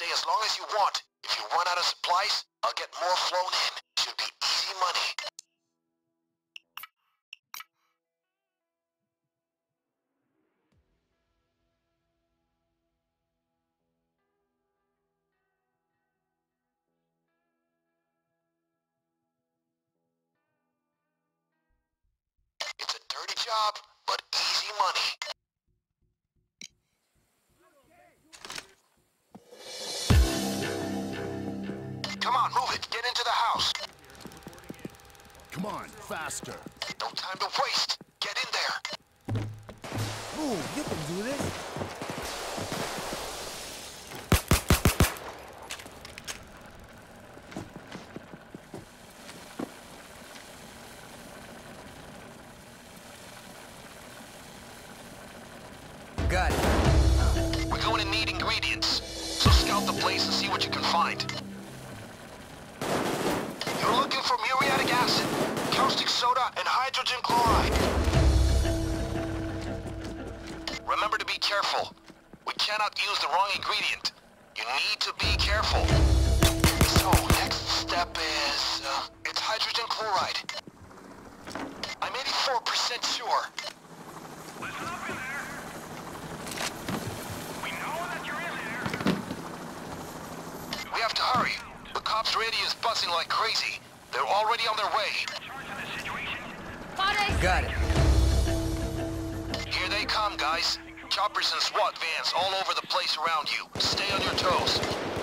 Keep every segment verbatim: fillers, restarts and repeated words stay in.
stay as long as you want. If you run out of supplies, I'll get more flown in. Should be easy money. It's a dirty job, but easy money. Come on, move it. Get into the house. Come on, faster. No time to waste. Get in there. Move, you can do this. Got it. We're going to need ingredients, so scout the place and see what you can find. You're looking for muriatic acid, caustic soda, and hydrogen chloride. Remember to be careful. We cannot use the wrong ingredient. You need to be careful. So, next step is... Uh, it's hydrogen chloride. I'm eighty-four percent sure. Listen up in there. We know that you're in there. We have to hurry. The cops' radio is buzzing like crazy. They're already on their way. Got it. Here they come, guys. Choppers and SWAT vans all over the place around you. Stay on your toes.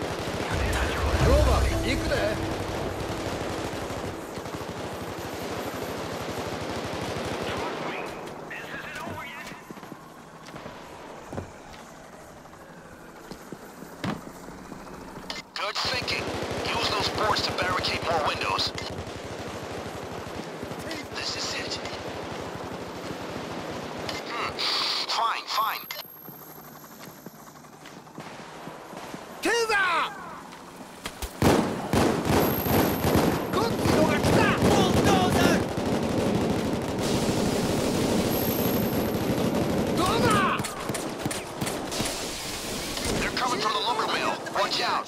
Good thinking. Use those boards to barricade more windows. This is it. Hmm. Fine, fine. Kiza! They're coming from the lumber mill. Watch out.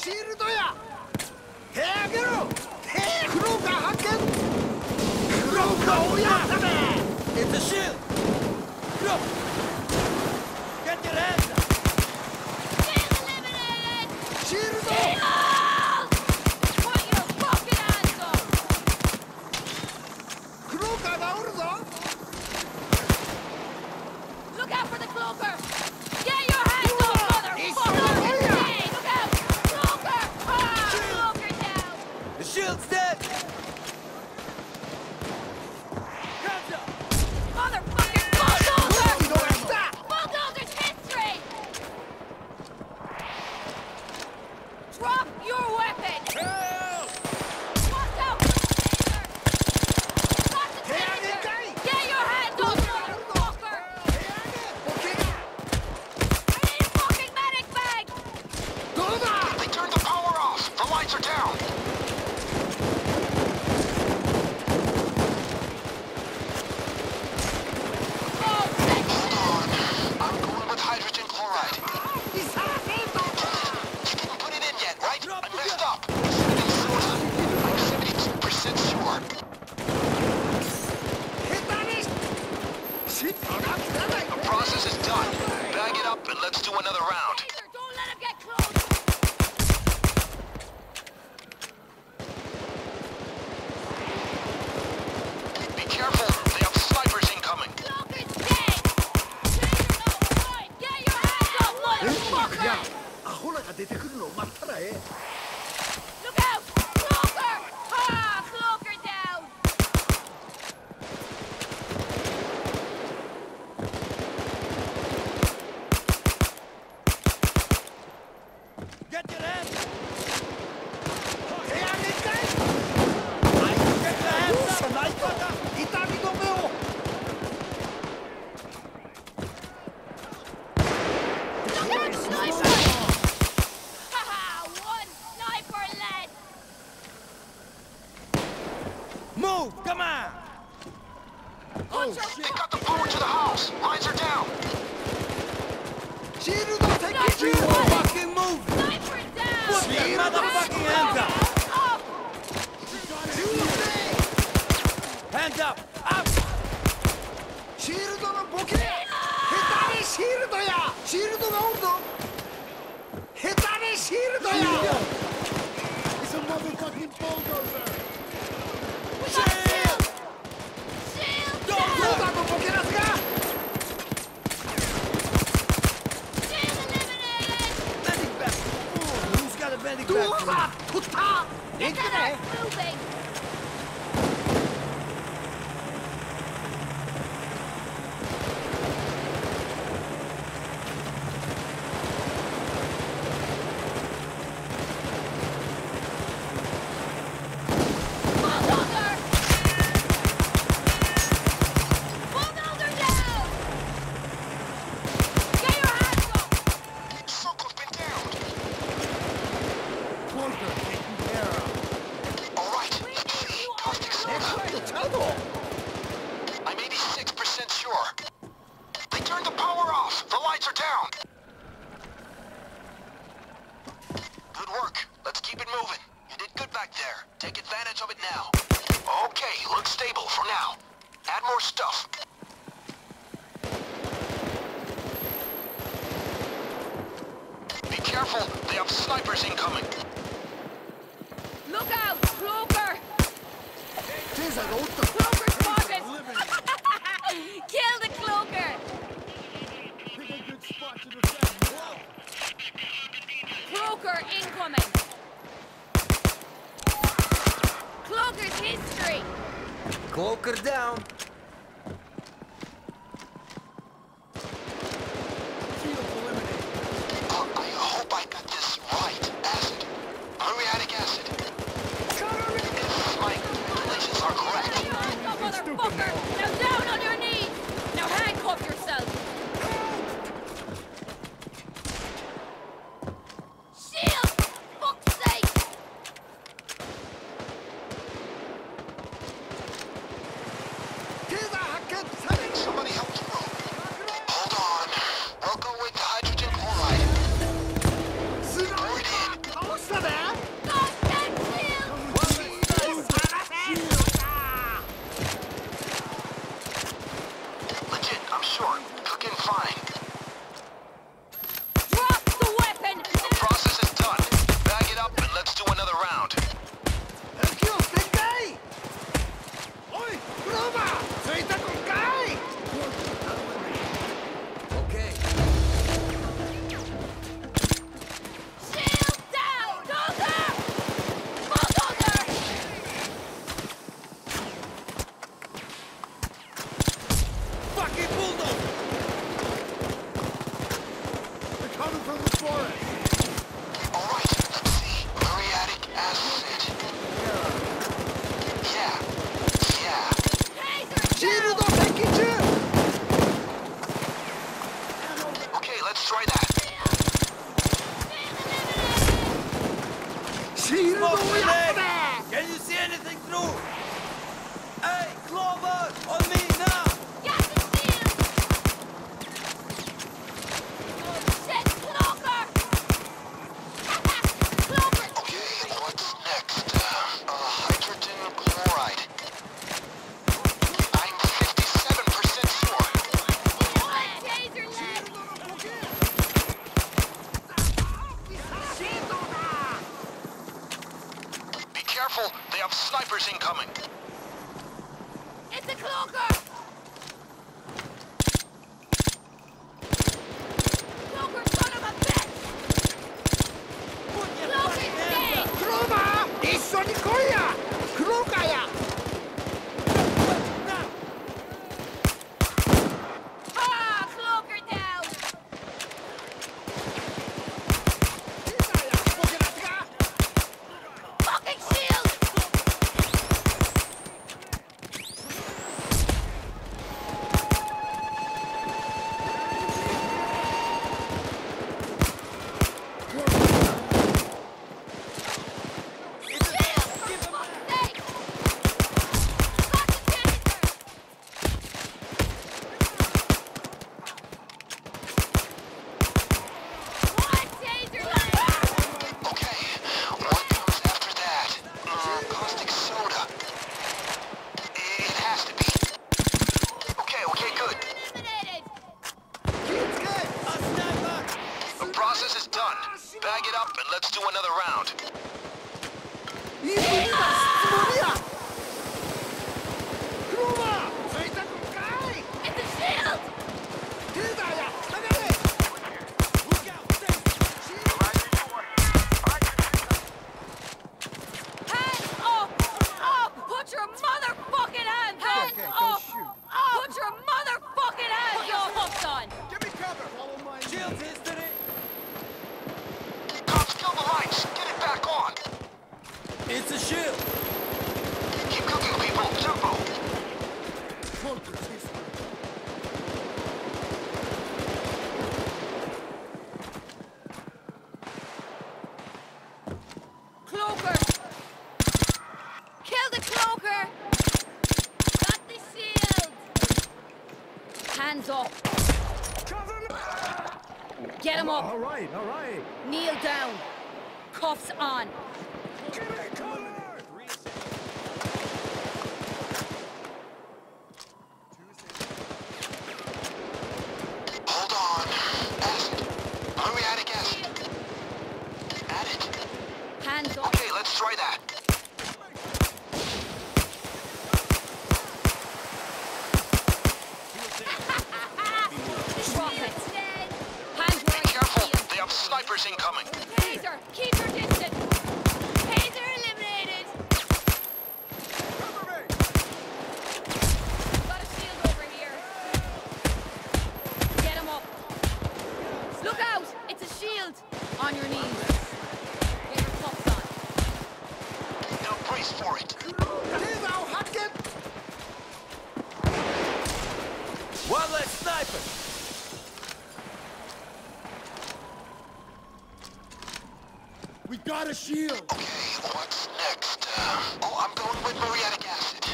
It's a shield! Look! Get your hands up! Shield eliminated! Shield! Put your fucking hands up! Look out for the cloaker! Get your hands up, motherfucker! Hey, look out! Cloaker! Ah, cloaker down! The shield's dead! Motherfucking bulldozer! Bulldozer's history! Drop your weapon! Watch out for the taser! Stop the taser! Get your hands off, motherfucker! I need a fucking medic bag! They turned the power off. The lights are down. Hold on. I'm going with hydrogen chloride. You didn't put it in yet, right? I messed up. Cinnamon soda. I'm seventy-two percent sure. The process is done. Bag it up and let's do another round. Taser, don't let him get close! Be careful. They have snipers incoming. Cloaker's dead! Taser, no, we're fine! Get your hands up, motherfucker! Look out! Cloaker! Ah, Cloaker down! Get your hands up! Look out, sniper! Haha, one! motherfucking hands up! Hands up! Up! シールドのボケ！下手にシールドや！シールドがおるぞ！下手にシールドや！ It's a motherfucking bulldozer! Shield! Shield! どうだとボケなすが！ Shield eliminated! Medic back! Oh, who's got a medic どう back? だ！取った！ Get to that moving! Bulldozer! Bulldozer down! Get your hands up! Circle's been downed. Cloaker taken care of. All right, let's see. Caustic soda. I'm eighty-six percent sure. They turned the power off. The lights are down. Good work. Let's keep it moving. You did good back there. Take advantage of it now. Okay, looks stable for now. Add more stuff. Be careful. They have snipers incoming. Look out! Cloaker! テーザーがおった！ Cloaker spotted! Kill the cloaker! Pick a good spot to defend. Cloaker incoming! Cloaker's history! Cloaker down! Shield eliminated. Uh, I hope I got this right. Acid. Muriatic acid. If my calculations are correct. Hands up, motherfucker! Now down on your knees! Now handcuff yourself! Shield! Fuck's sake! Taser発見！さらに Somebody help the rope. Hold on. We'll go with the hydrogen chloride. すごい！倒したで！ Goddamn shield! Legit, I'm sure. Cooking fine. Drop the weapon! The process is done. Bag it up and let's do another round. 敵を展開！おい！クローバー！ついたこんかい！ Okay. Shield down! Bulldozer! Bulldozer! Fucking bulldozer! They're coming from the forest! All right, let's see. Muriatic acid. Yeah. Yeah. Taser シールド接近中！ Okay, let's try that. シールドを Smoke や grenade! ったね！ Can you see anything through? Hey, Clover! On me now! Got the shield! Oh shit! Cloaker! Cloaker! Okay, what's next? Uh, uh, hydrogen chloride. I'm fifty-seven percent sure. Taser leg! シールドだ！ Be careful, they have snipers incoming. It's a cloaker! Cloaker, son of a bitch! Cloaker's dead! クローバー！一緒に来いや！クローカーや！ Ah, cloaker down! テーザーや！ボケなすが！ Fucking shield! process is done. Bag it up and let's do another round. It's a shield! Hands up! Up! Put your motherfucking hands up! Okay, up! don't shoot. Up! Put your motherfucking hands up! Hooked on! Give me cover. Follow my Shields instant it. Cops, kill the lights. Get it back on. It's a shield. Keep cooking, people. Tempo. Cloaker! Kill the cloaker! Got the shield! Hands up! Get him up! All right, all right. Kneel down! Cuffs on! Give me cover. Hold on. Acid. Muriatic acid. Add it. Hands up! Okay, let's try that. Drop it! Hands Be where I careful. can see They have snipers incoming. him. Taser! Keep your distance! Taser eliminated! Cover me. Got a shield over here. Get him up. Look out! It's a shield! On your knees. Get your cuffs on. Now brace for it. Now, Hackett. One less sniper. We got a shield. Okay, what's next? Uh, oh, I'm going with muriatic acid.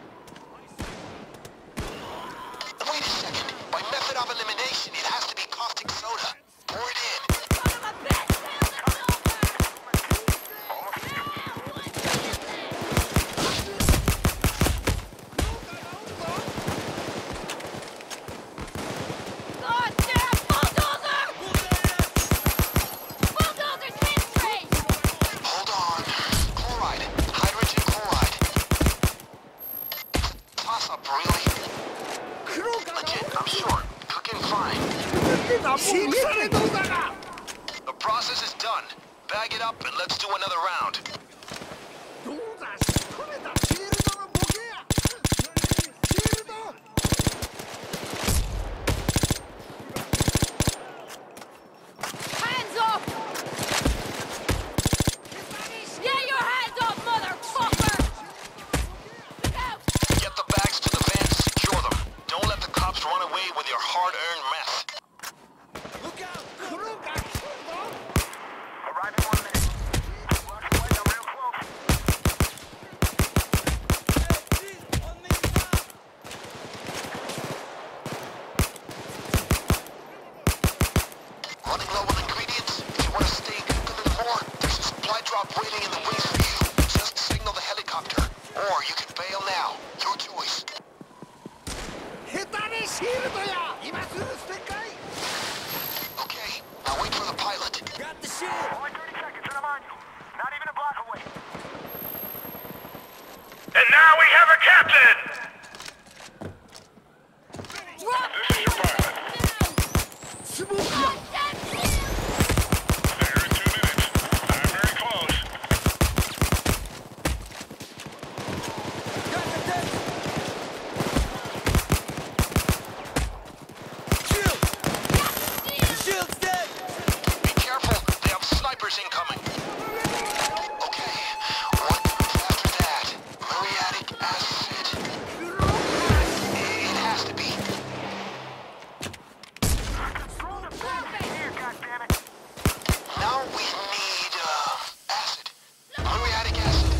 Wait a second. By method of elimination, it has to be caustic soda. Pour it in. Son of a bitch! Kill the God damn bulldozer! Bulldozer's hit straight! Hold on. Chloride. Hydrogen chloride. Toss up, really? Legit, I'm sure. Cooking fine. The process is done. Bag it up and let's do another round. Hands up! Get your hands up, motherfucker! Look out! Get the bags to the van to secure them. Don't let the cops run away with your hard-earned mess. Look out. Arrive in one minute. Watch the way, they're real close. Hey, jeez, on me now. Running low on ingredients? If you want to stay good a little more, there's a supply drop waiting in the wings for you. Just signal the helicopter. Or you can bail now. Your choice. Okay, now wait for the pilot. Got the shield. Only thirty seconds and I'm on you. Not even a block away. And now we have a captain! Drop This is your pilot. God damn shield! There in two minutes. I'm very close. Got the deck. Shield. The shield's dead. Be careful, they have snipers incoming. Okay, what comes after that? Muriatic acid. It has to be. Here, goddammit. Now we need, uh, acid. Muriatic acid.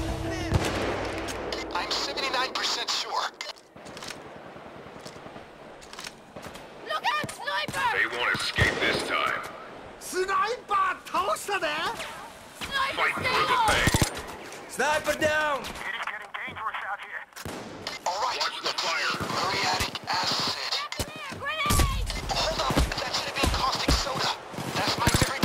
I'm seventy-nine percent sure. Look out, sniper! They won't escape this time. Sniper, Fight stay through the low! thing. Sniper down. It is getting dangerous out here. All right, Watch the fire. muriatic acid. Grenade! Hold up, that should have been caustic soda. That's my very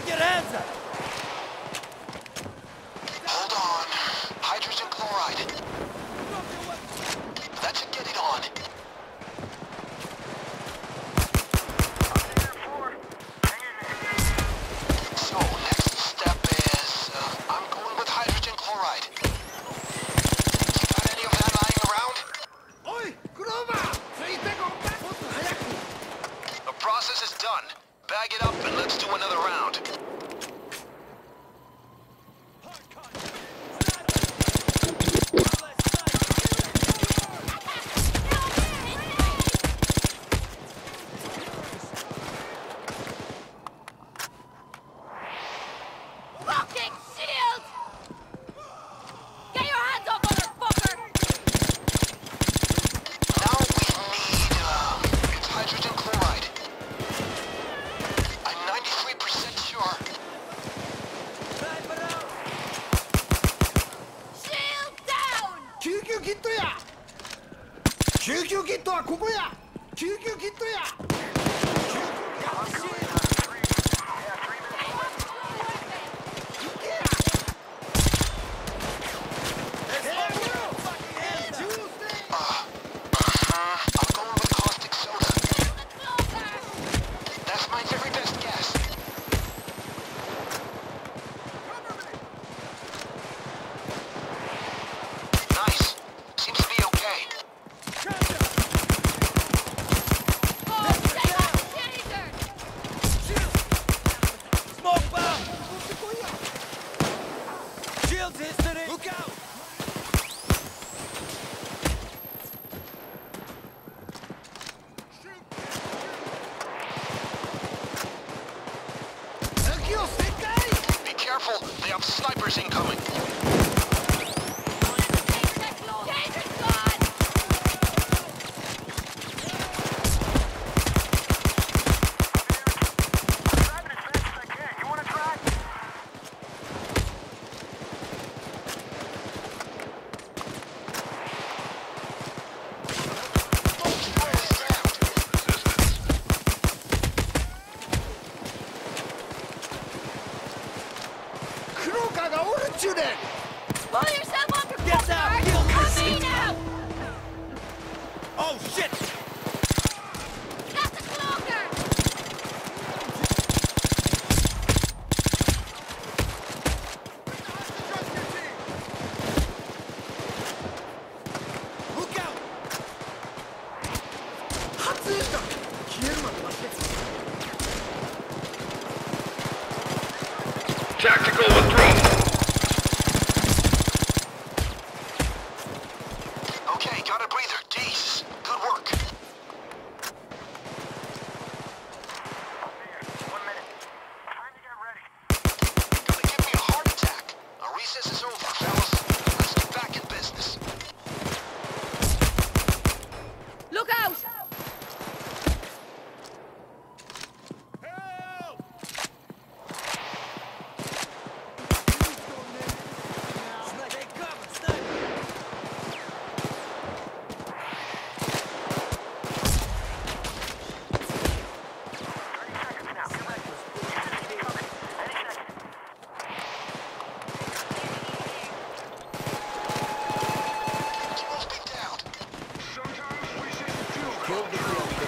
Get your hands up! Hold on. Hydrogen chloride. That should get it on. So, next step is... Uh, I'm going with hydrogen chloride. You got any of that lying around? Oi, Grover! The process is done. Bag it up and let's do another round. Fucking shield! Get your hands up, motherfucker! Now we need, uh, it's hydrogen chloride. I'm ninety-three percent sure. Shield down! 救急キットや救急キットはここや救急キットや I'm going with caustic soda. That's my very best guess. Nice. Seems to be okay. Oh, stay off the taser! Smoke bomb! Shields history! Look out! Be careful. They have snipers incoming. Taser's gone! Pull yourself up, you Get down! fucker! Kill Come me! me now! Oh shit! Got the cloaker! Look out! Tactical withdrawal. Okay, got a breather. Jesus. Good work. One minute. Time to get ready. Gonna give me a heart attack. Our recess is over, fellas. Let's get back in business. Look out! Take cover! Sniper! thirty seconds now. Get ready. Keep coming. Any second. Duels be down. Sometimes we just do. Kill the cloaker.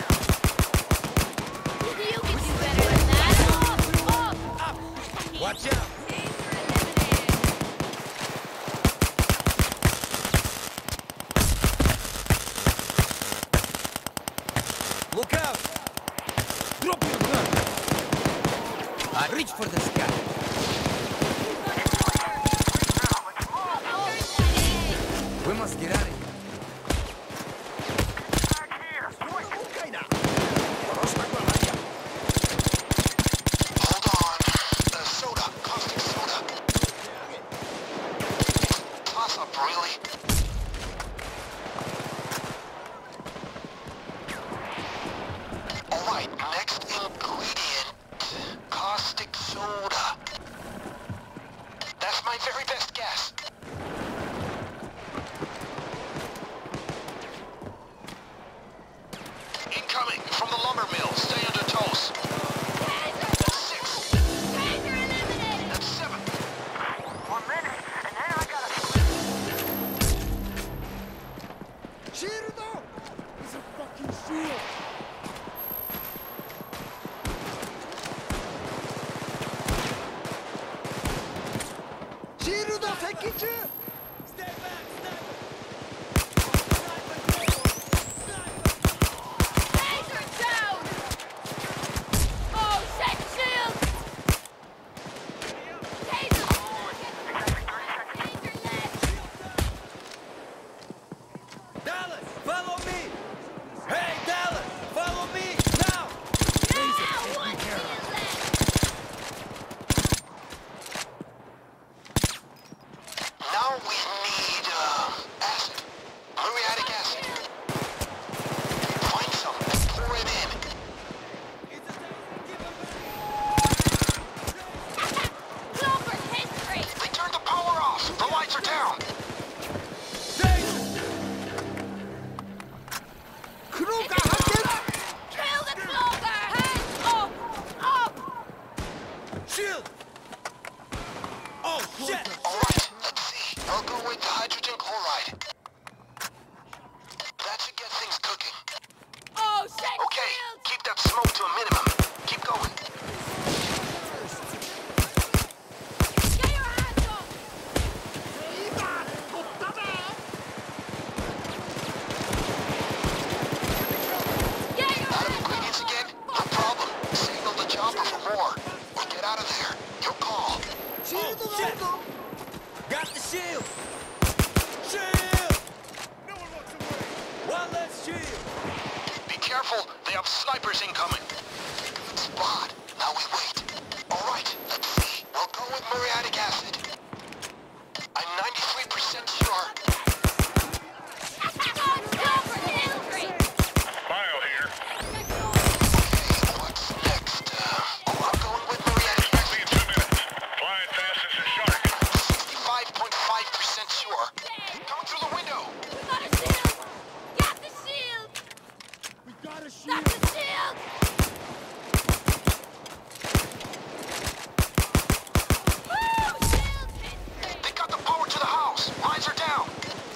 You can do better than that! Off! Off! Watch out! Taser eliminated! Look out! Drop your gun! I reach for the sky. We must get out of here. Back here. Quick. Hold on. Uh, soda. Caustic soda. Toss up, really? Alright, next ingredient. Caustic soda. That's my very best guess. Incoming from the lumber mill. Stay under toes. Six, that smoke to a minimum. Keep going. Get your hands up! Get your Out of hands ingredients up! again? No problem. Signal the chopper for more. Or get out of there. Your call. Oh, shit! Got the shield! Shield! No one walks away. One less shield! Be careful. They have snipers incoming. Spot. Now we wait. All right. Let's see. We'll go with muriatic acid. I'm ninety-three percent sure. Mile here. Okay, what's next? Uh, oh, I'm going with muriatic acid. Need two minutes. Flying fast as a shark. sixty-five point five percent sure. Coming through the window. We got a shield! Get the shield! We got a shield. That's the shield! Woo! Shield hit! They got the power to the house. Lines are down.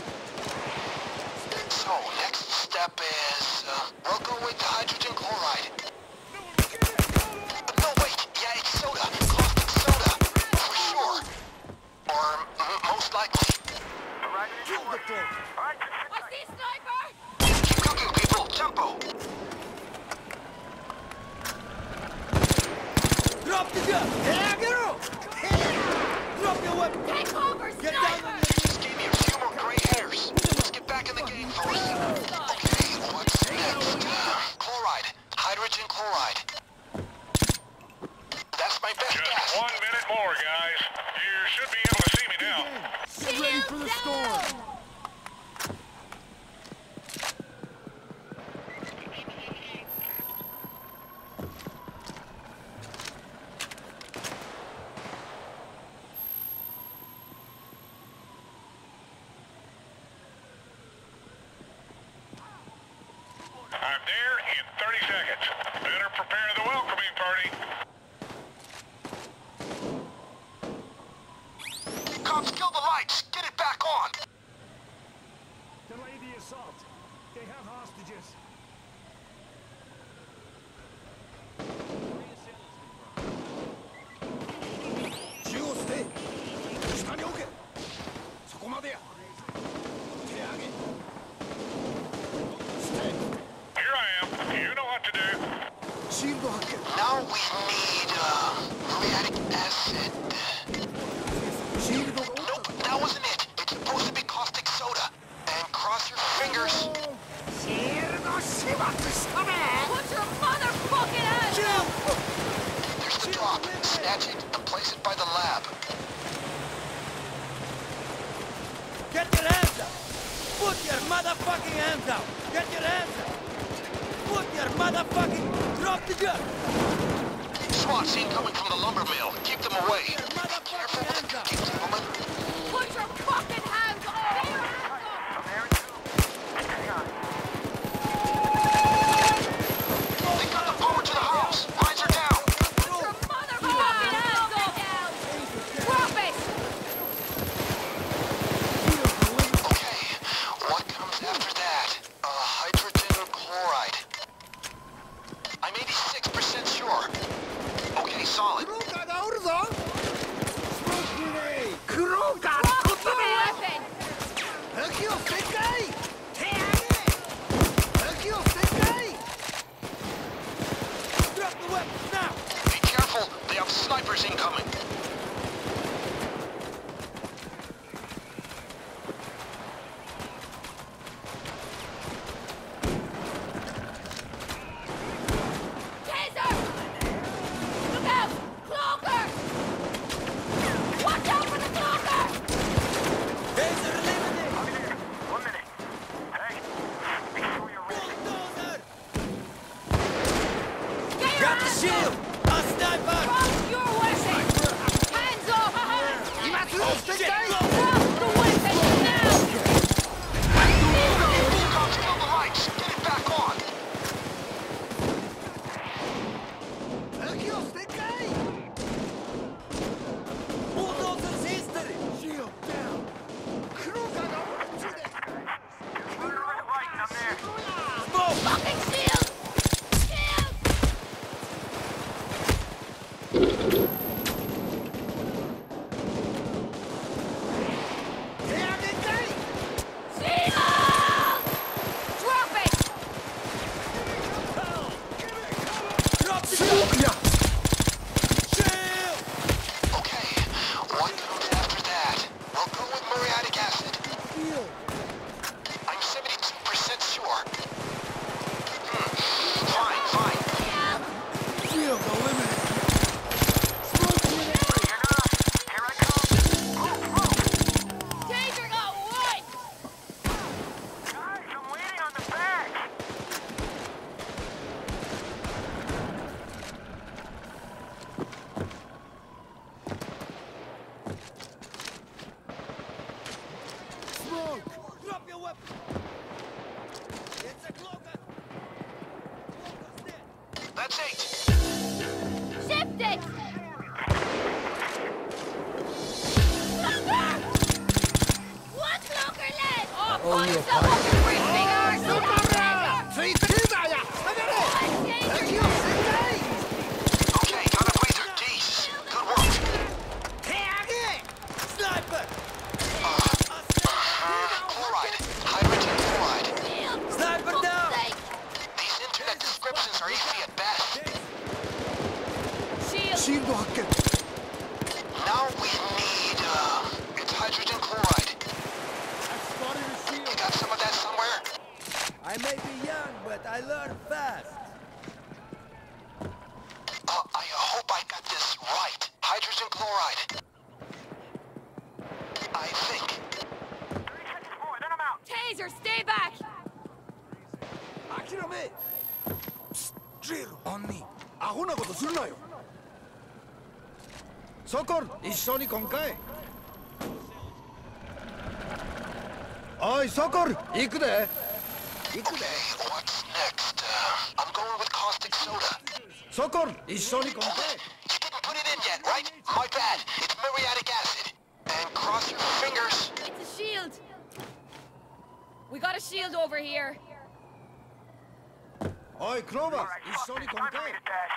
So, next step is, uh, we'll go with hydrogen chloride. No, wait. Yeah, it's soda. Caustic soda. For sure. Or m most likely. Arriving in short. All right, I see a sniper! Keep cooking, people. Tempo. Drop the gun! Drop your weapon! Take cover, Get down on sniper! your Just gave me a few more gray hairs. Let's get back in the game, fellas. Okay, what's next? Uh, chloride. Hydrogen chloride. That's my best Just guess. one minute more, guys. You should be able to see me now. Get ready for the storm. I'm there in thirty seconds. Better prepare the welcoming party. Cops, kill the lights. Get it back on. Delay the assault. They have hostages. Here I am. You know what to do. Now we need, uh, muriatic acid. Nope, that wasn't it. It's supposed to be caustic soda. And cross your fingers. Put your motherfucking hands up! There's the drop. Snatch it and place it by the lab. Get your hands up! Put your motherfucking hands up! Get your hands up! Put your motherfucking... Drop the gun! SWAT's incoming from the lumber mill. Keep them away. Your Be careful motherfucking with the hands up! cooking, gentlemen. Put your fucking hands up! Get your hands up! From there in two. Hang on. They got the power to the house. Lines are down. Put your motherfucking hands up! Drop it! Okay, what comes after that? Uh, hydrogen chloride. I'm eighty-six percent sure. Okay, solid. Drop your weapon! Drop the weapon now! Be careful. They have snipers incoming. Taser! Look out! Cloaker! Watch out for the cloaker! Taser eliminated! I'll be there. One minute. Hey, make sure you're ready. Bulldozer! Get your Got the hands shield! up! A sniper! Drop your weapon! Hands up! Oh shit! Drop the weapon now! Cops, kill the lights. Get it back on. Bulldozer's history! Shield down. Right, I'm there. Smoke! Fucking shield! Shield! Okay, what comes after that? We'll go with muriatic acid. I'm seventy-two percent sure. Hmm. Fine, fine. Shield eliminated. Here I come. Move, move. Taser got one! Guys, I'm waiting on the back. Smoke. Drop your weapon! It's a cloaker! Cloaker's dead! That's eight. Shift it! Cloaker! One cloaker left! Oh, punch the fucking free fingers! One taser Okay, got a breather. Jeez. Good work. Sniper! Chloride. Hydrogen chloride. shield! Sniper down! These internet descriptions are iffy at best. Shield! シールド発見 Now we need, uh, it's hydrogen chloride. You got some of that somewhere? I may be young, but I learn fast. Uh, I hope I got this right. Hydrogen chloride. I think. thirty seconds more, then I'm out. Taser, stay back! 諦めジェルアンニアホなことするなよソコル一緒に来んかいおいソコル行くで行くで What's next? Uh, I'm going with caustic soda. ソコル一緒に来んかい You didn't put it in yet, right? My bad. It's muriatic acid. And cross your fingers. It's a shield! We got a shield over here. おいクローバ All right, ー fuck 一緒に this. 来ん Time か for い me to dash.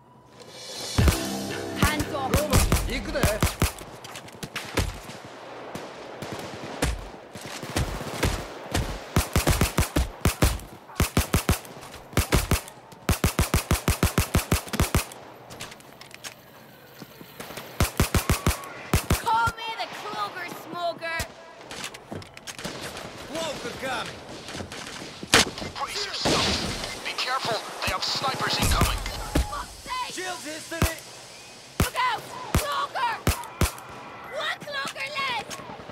Hands クロ up! ーバー行くで Call me the cloaker smoker! Cloaker coming! Brace yourself. Be careful. They have snipers incoming. Fuck's sake! Shield history! Look out! Cloaker! One cloaker left!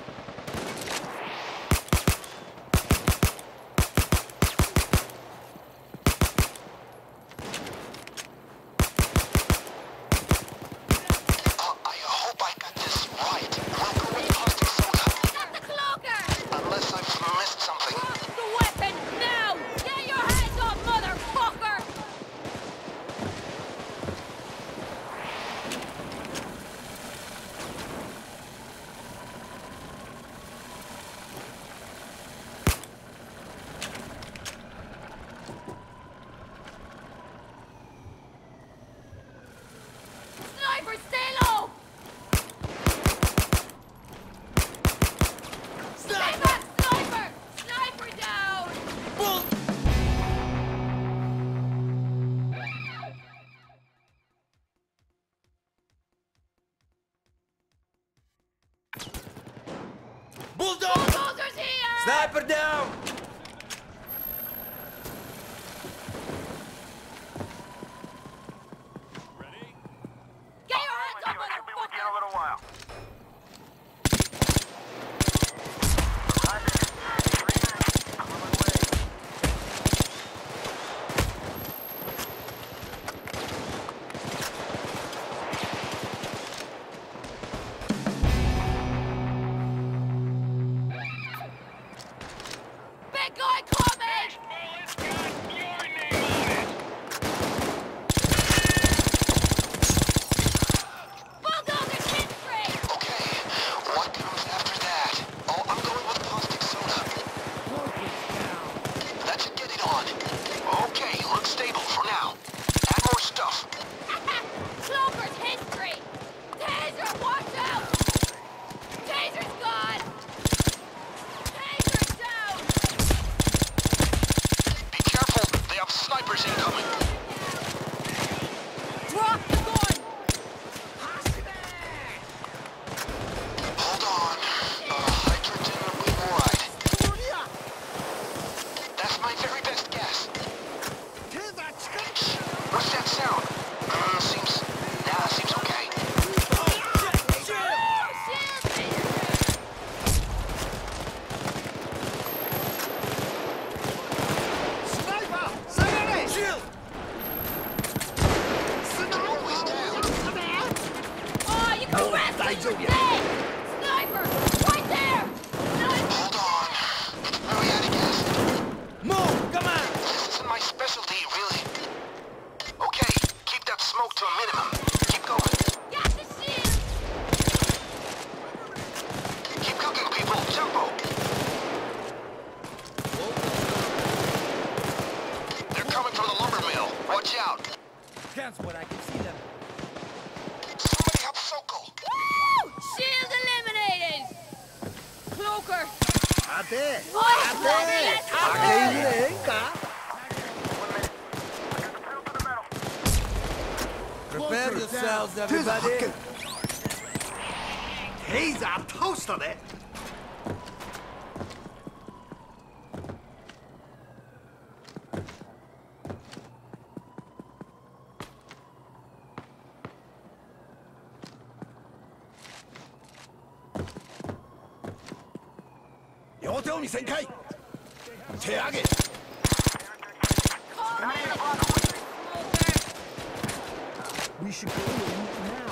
Uh, I hope I got this right. We'll go with caustic soda. Not the cloaker! Unless I've missed something. Drop the weapon now! Get your hands off, motherfucker! Sniper, stay low! Sniper! Sniper! Sniper down! Bull! Bulldog! Bulldozer's here! Sniper down! Get your hands up, I'll be with you in a motherfucker! little while. I'm on my way. Big guy coming! Bullet's got your name on it! Bulldozer's hit free! Okay, what comes after that? Oh, I'm going with caustic soda. That should get it on. Okay, looks stable for now. Add more stuff. Cloaker's history! Taser, watch out! Taser's gone! Taser's down! Be careful, they have snipers incoming. coming from the lumber mill. Watch out. Cancel what I can see them. Somebody help Sokol. Woo! Shield eliminated! Cloaker! Ate! Oh, Ate! Ate! Ate! Prepare yourselves, everybody. He's a toaster there. We should go in now.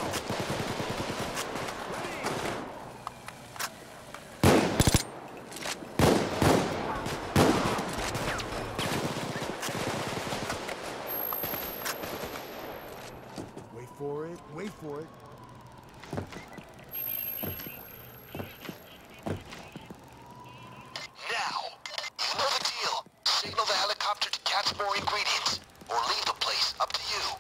Wait for it, wait for it. Now, you know the deal. Signal the helicopter to catch more ingredients, or leave the place. Up to you.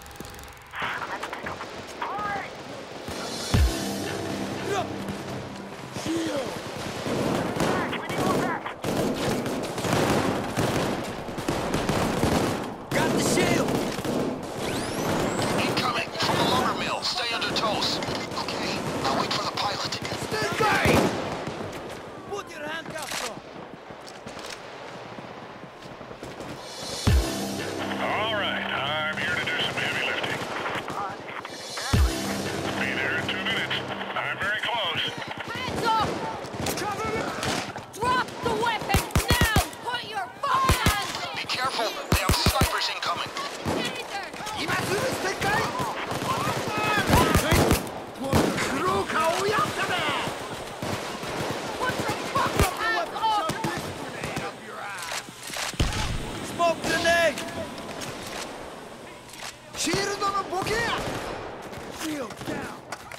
Got the shield! Incoming from the lumber mill. Stay under toes. Okay, now wait for the pilot. Put your handcuffs on! All right, I'm here to do some heavy lifting. Be there in two minutes. I'm very close. Hands up! Drop the weapon now! Put your fucking hands up! Be careful, they have snipers incoming. Taser! Put your fucking hands up! Smoke grenade! Shield no boke! Shield down.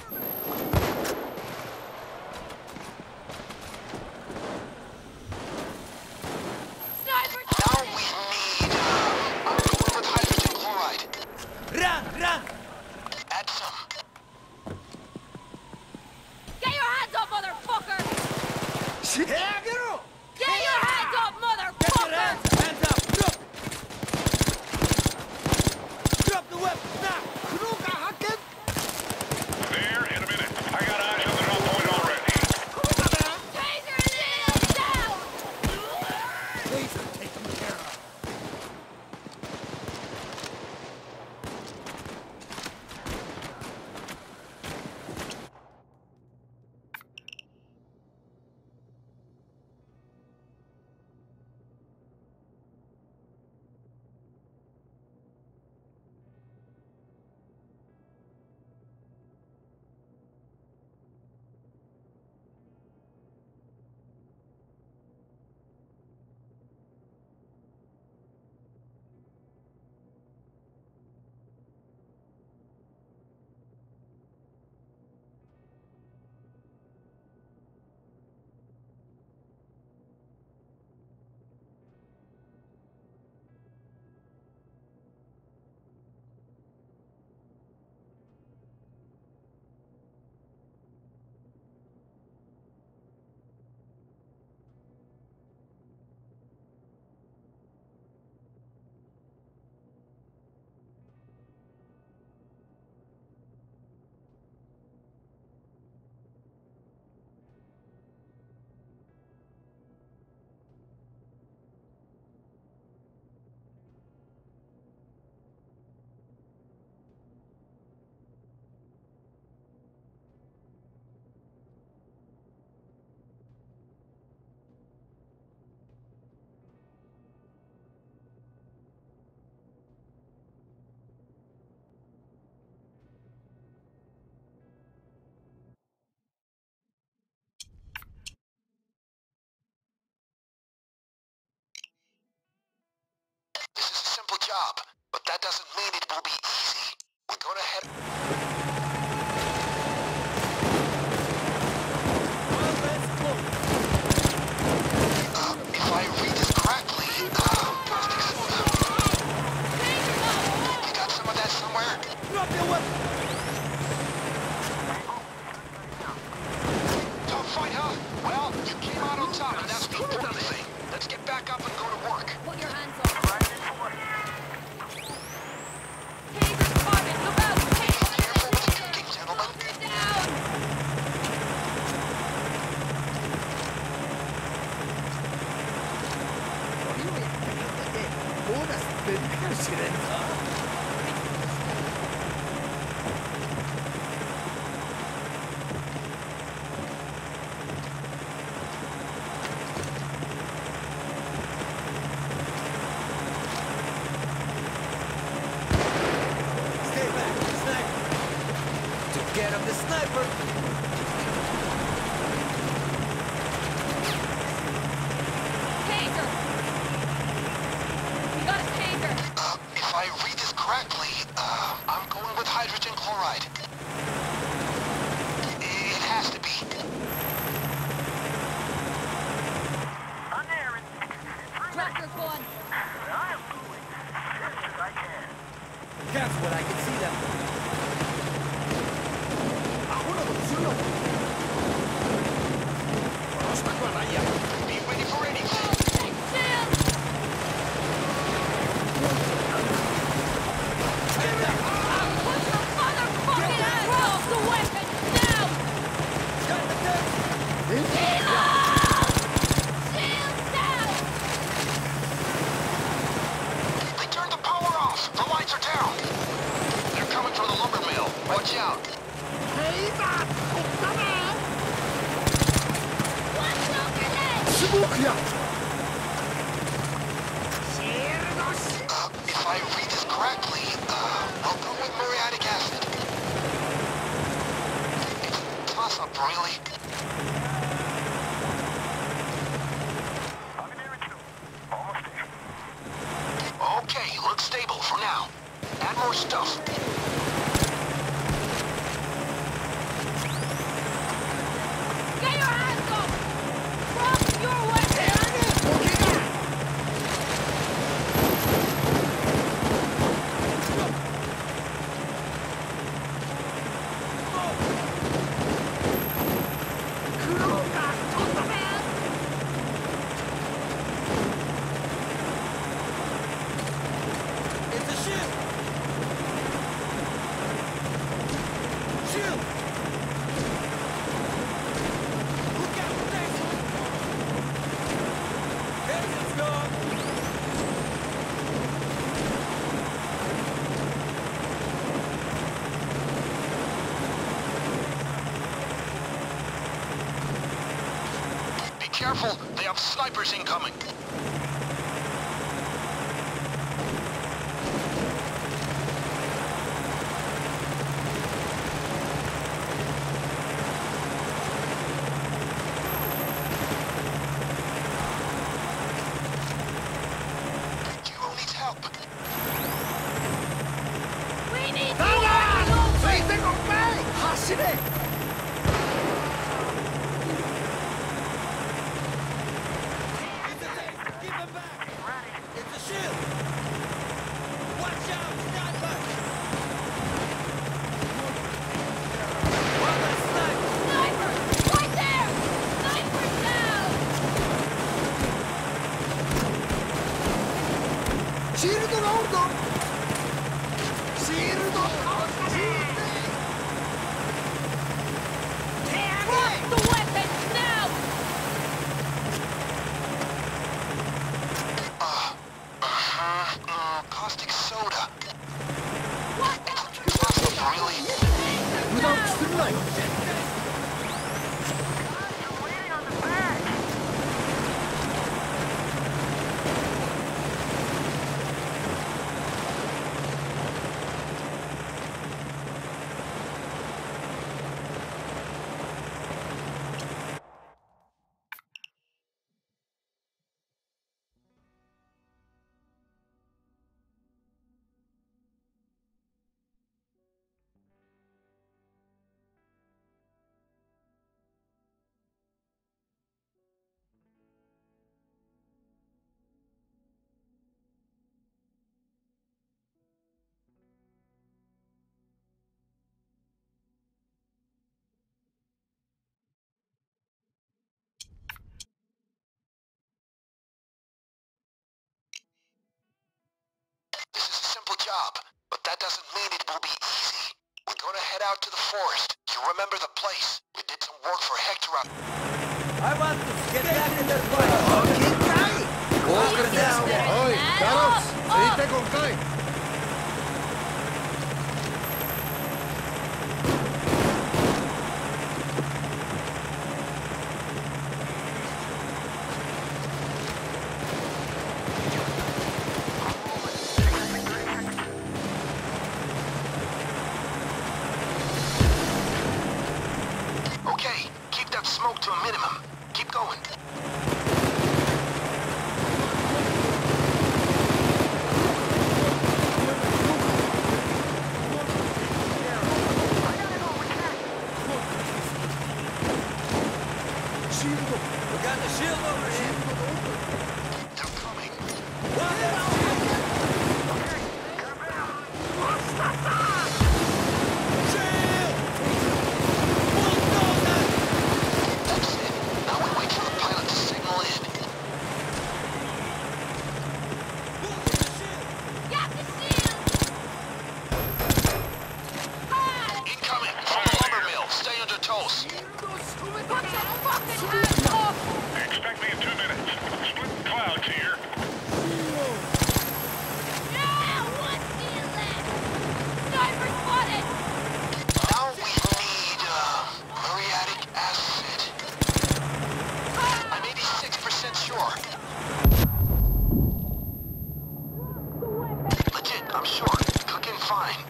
Sniper! Now we need... Uh, I'm going with hydrogen chloride. Run, run! Add some. Get your hands up, motherfucker! Shit! Get your hands up, Get your motherfucker! hands, hands up! Drop! Drop the weapon, now! There in a minute. I got eyes on the drop point already. Taser shield down! Taser taken care of. This is a simple job, but that doesn't mean it will be easy. We're gonna head... Uh, if I read this correctly, uh, caustic soda. ってるかもしれんぞ。 Get him, the sniper! Taser! We got a taser! Uh, if I read this correctly, uh, I'm going with hydrogen chloride. It has to be. I'm there in three Drop seconds. your gun! I'm moving as fast as I can. Careful, I can see them. Be ready for anything. Take shield! Put your motherfucking ass off the weapon now! Got the deck! Reload! Shield down! They turned the power off. The lights are down. They're coming from the lumber mill. Watch out. Watch over there! スモークや。 Uh, if I read this correctly, uh, I'll go with muriatic acid. It's a toss-up, really. I'm in there in two. Almost there. Okay, looks stable for now. Add more stuff. Get your hands up! Drop your weapon! It's a shield! Shield! Look out, next! Taser's gone! Be careful, they have snipers incoming. Duo needs help. We need だがついてこっかい。走れ。 It's a taser! Keep him back! It's a shield! Watch out, sniper! One less sniper! Sniper! Right there! Sniper down! シールドがおるぞ。シールド倒したね。 Drop the weapon now! Uh, uh, uh, caustic soda. What? Toss-up, really. 無駄をするなよ。 You're waiting on the back. This is a simple job, but that doesn't mean it will be easy. We're gonna head out to the forest. You remember the place? We did some work for Hector up. I want to get back in that fight! 限界。 Walk her down! おい、ガロス。 off! Okay, keep that smoke to a minimum. Keep going. We got the shield over here. They're coming. Shield! Bulldozer! That's it. Now we wait for the pilot to signal in. Got the shield! Hi! Incoming from the lumber mill. Stay under toast. Put your fucking hands off! Expect me in two minutes. Split clouds here. Yeah, one shield left! Sniper spotted! Now we need, uh, muriatic acid. I'm eighty-six percent sure. Legit, I'm sure. Cooking fine.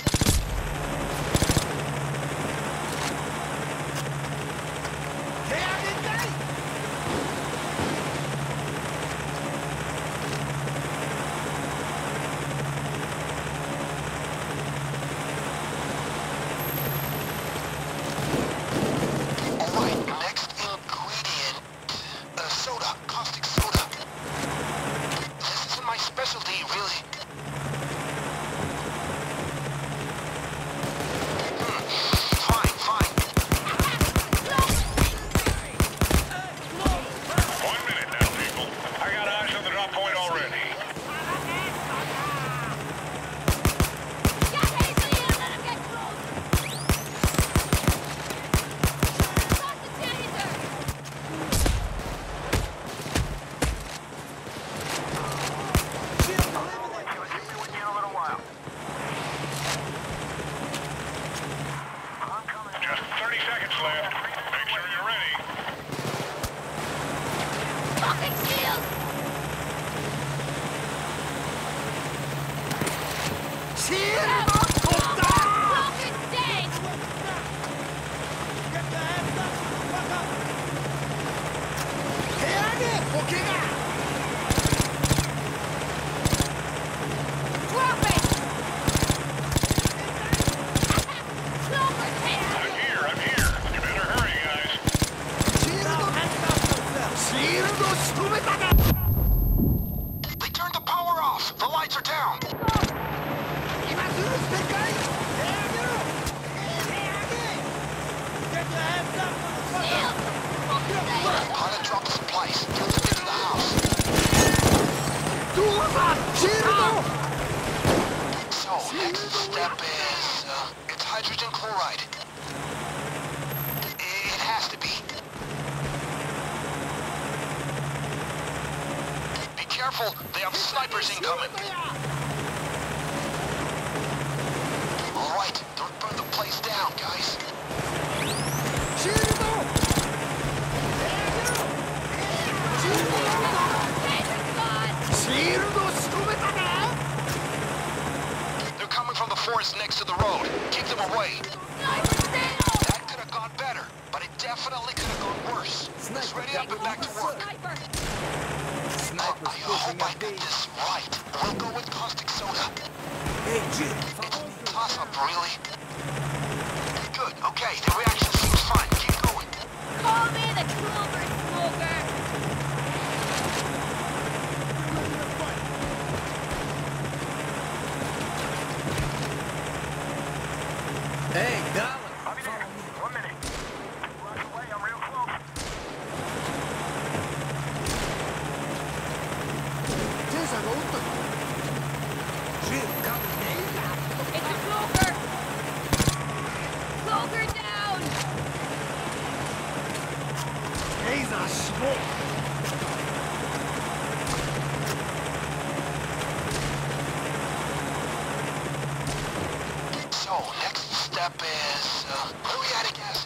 Alright, next ingredient. Uh, soda. Caustic soda. This isn't my specialty, really. Hmm. Fine, fine. One minute now, people. I got eyes on the drop point already. Get Hazley in and let him get close! Got the taser! Hit me with you in a little while. I'm coming. Just thirty seconds left. Make sure you're ready. Fucking shield! Fucking dead! Get your hands up! Fuck up! Drop it! Clover's here! I'm here, I'm here. You better hurry, guys. They turned the power off. The lights are down. Get your hands up, motherfucker! Shield! Fucking dead! Pilot dropped the supplies. Get them into the house. So, next step is, uh, it's hydrogen chloride. It has to be. Be careful, they have snipers incoming. All right, don't burn the place down, guys. Taser's gone! They're coming from the forest next to the road. Keep them away. Sniper's down! That could have gone better, but it definitely could have gone worse. Let's ready up and back to work. Sniper! Uh, I hope I did this right. We'll go with caustic soda. Hey, Jim! It's toss-up, really. Good, okay, the reaction seems fine. Keep going. Call me the Clover Smoker! Hey, darling! I'll be there. One minute. Blocks away, I'm real close. Jim, come with me! It's a Clover! Clover down! So, next step is... Uh, where are we at again?